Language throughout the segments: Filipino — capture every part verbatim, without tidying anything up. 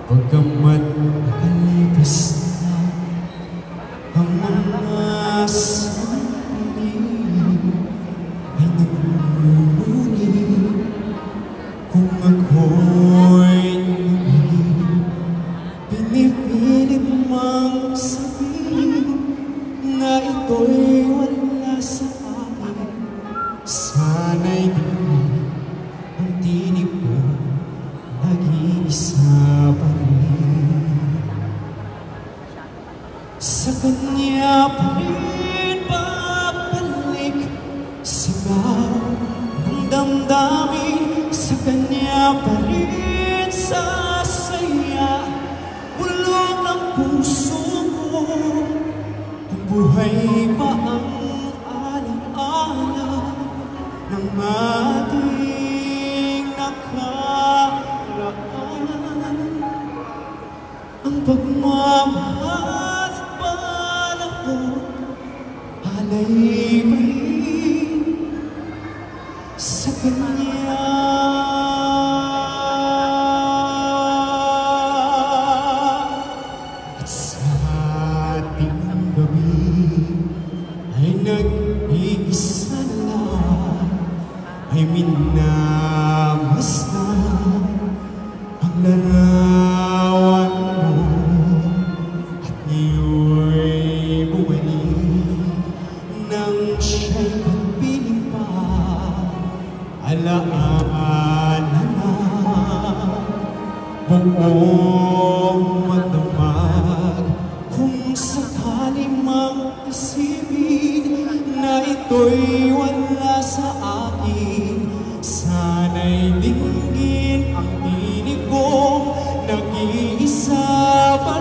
Bagamat nakalipas na ang mga sandali, ay nagmumuni kung ako'y nabili. Pinipilit mang sabihin na ito'y wala sa akin. Sana'y di ang tinig ko nag-iisa pa rin. Sa kanya pa rin babalik, sigaw ng damdamin. Sa kanya pa rin sasaya, bulong ng puso ko. Kung buhay pa ang alaala ng ating nakaraan, ang pagmamahal at panahon alay pa rin sa kanya. At sa ating gabi ay nag-iisa na, ay minamasdan ang larawan mo, at ngayo'y bumalik nang siya'y kapiling pa. Alaala na buong magdamag, kung sakali mang isipin na ito'y wala sa akin. Sana'y dinggin ang tinig ko, nag-iisa pa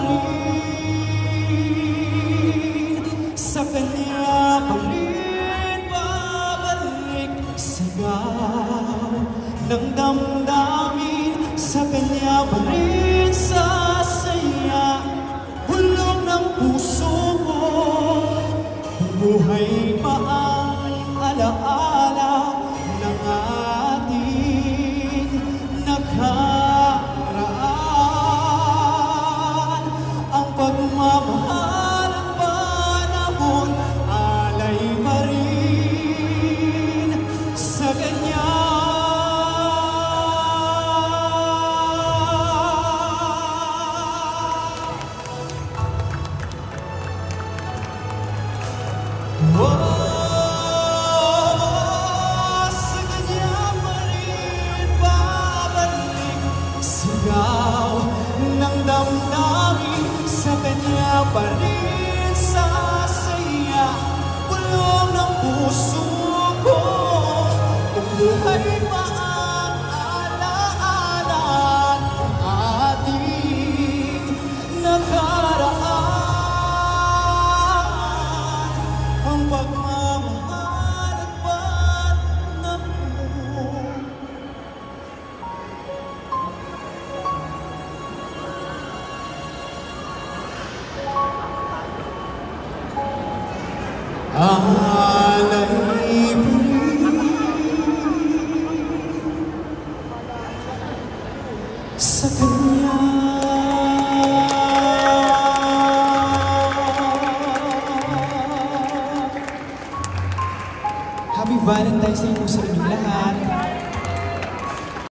rin. Sa kanya pa rin babalik, sigaw ng damdamin. Sa kanya pa rin sasaya, bulong ng puso ko. Kung buhay pa ang alaala ng ating nakaraan, ang pagmamahal at panahon alay pa rin sa kanya. Oh, sa kanya pa rin babalik, sigaw ng damdamin. Sa kanya pa rin sasaya, bulong ng puso ko. Kung buhay pa ang alaala ng ating nakaraan, ang pagmamahal at panahon alay pa rin sa kanya.